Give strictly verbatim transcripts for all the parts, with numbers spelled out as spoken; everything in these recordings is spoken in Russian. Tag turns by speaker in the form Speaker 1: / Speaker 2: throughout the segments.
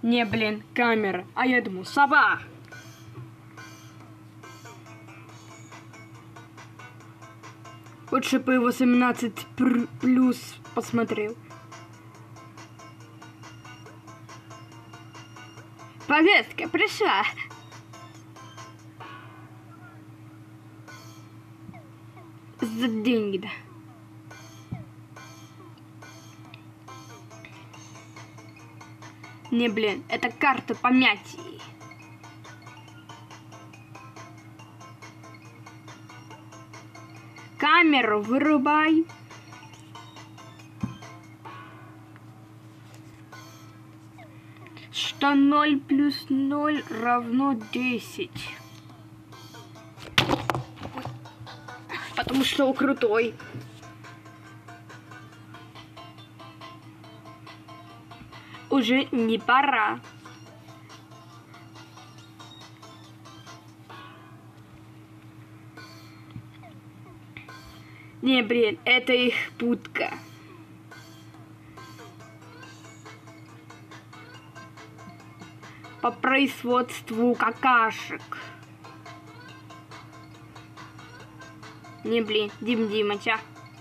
Speaker 1: Не, блин, камера. А я думаю, сова. Лучше бы его семнадцать плюс посмотрел. Повестка пришла. За деньги, да. Не, блин, это карта помятий. Камеру вырубай. Что ноль плюс ноль равно десять. Потому что он крутой. Уже не пора. Не, блин, это их путка. По производству какашек. Не, блин, Дим Димыча.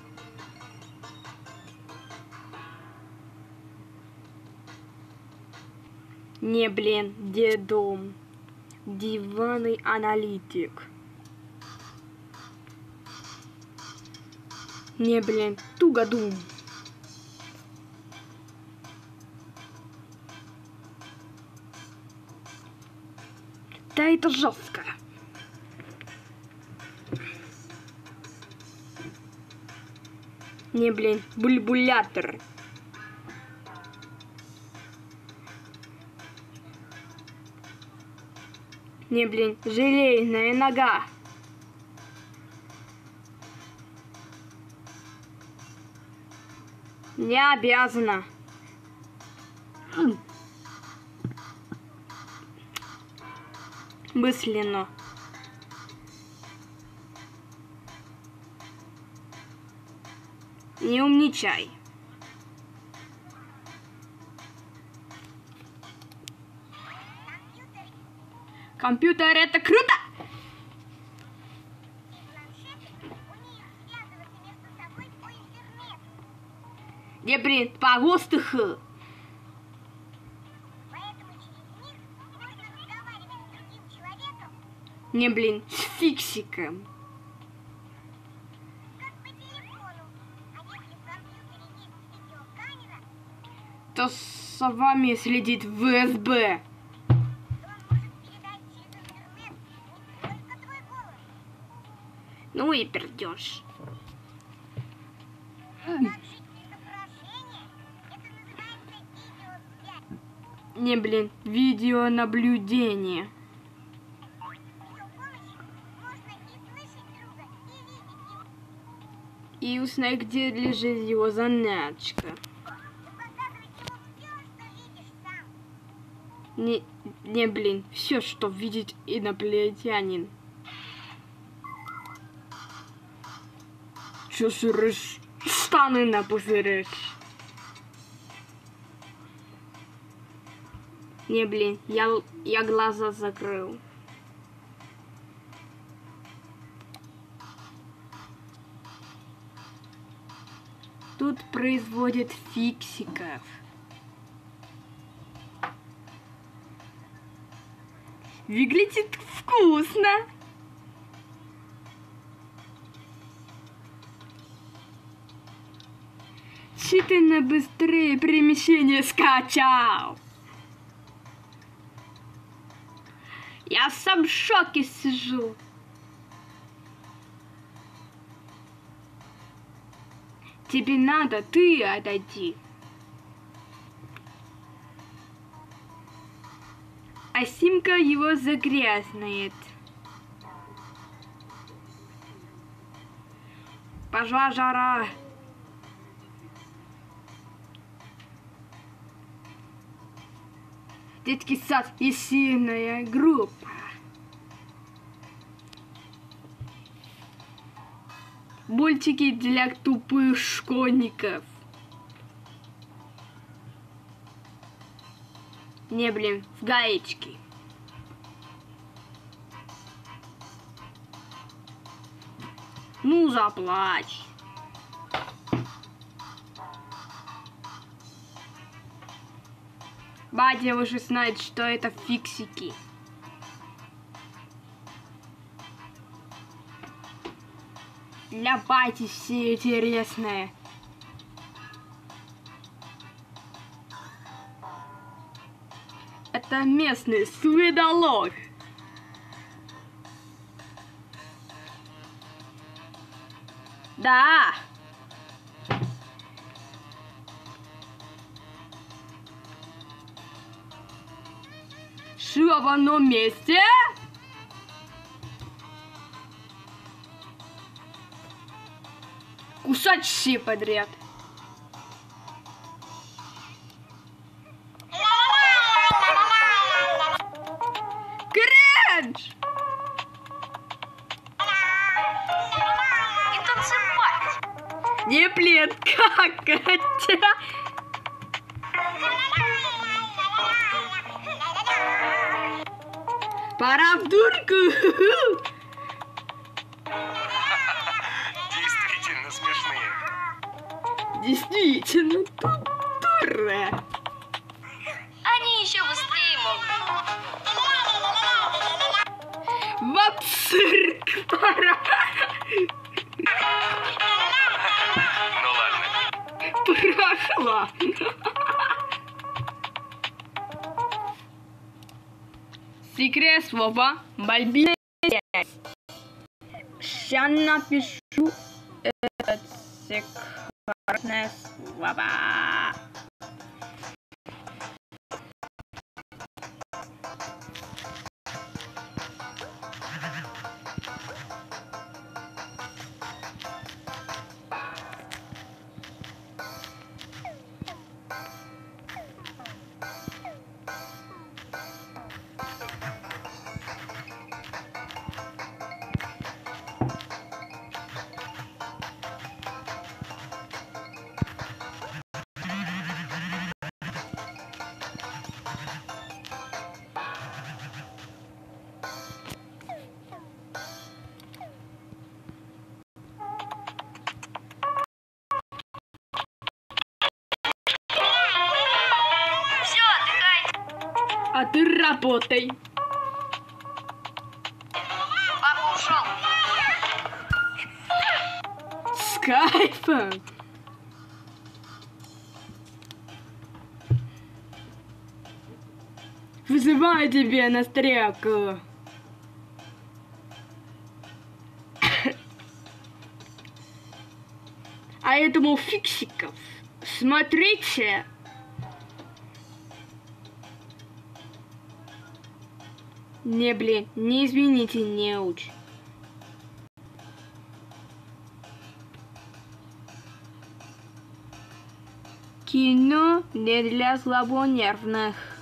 Speaker 1: Не, блин, дедом. Диванный аналитик. Не, блин, тугодум. Да это жестко. Не, блин, бульбулятор. Не, блин, железная нога. Не обязана. Мысленно. Не умничай. Компьютер это круто! Не, блин, по воздуху. Не, блин, с фиксиком. То с вами следит в эс бэ. Ну и пердёж. Не, блин, видеонаблюдение. И узнай, где лежит его заначка. Не, не, блин, все, что видит инопланетянин. Чё сырышь? Штаны напузыришь. Не, блин, я, я глаза закрыл. Тут производят фиксиков. Выглядит вкусно. Читай на быстрее перемещение скачал. Я сам в шоке сижу. Тебе надо, ты отойди. А Симка его загрязнает. Пошла жара. Детский сад и сильная группа. Мультики для тупых школьников. Не, блин, в гаечке. Ну, заплачь. Батя уже знает, что это фиксики. Для бати все интересное. Это местный сведолог. Да. Шила в одном месте. Кусать все подряд. Кринж!
Speaker 2: И танцевать.
Speaker 1: Не, блин, как это? Пора в дурку.
Speaker 3: Действительно смешные.
Speaker 1: Действительно, тут дура.
Speaker 2: Они еще быстрее могут.
Speaker 1: В цирк пора.
Speaker 3: Ну ладно.
Speaker 1: Прошла. Секрет слова Бальбина. Сейчас напишу это секретное слово.
Speaker 2: Все, отдыхайте.
Speaker 1: А ты работай.
Speaker 2: Папа ушел.
Speaker 1: С кайфом. Вызываю тебя на стрелку. А этому фиксиков смотрите. Не, блин, не извините, неуч. Кино не для слабонервных.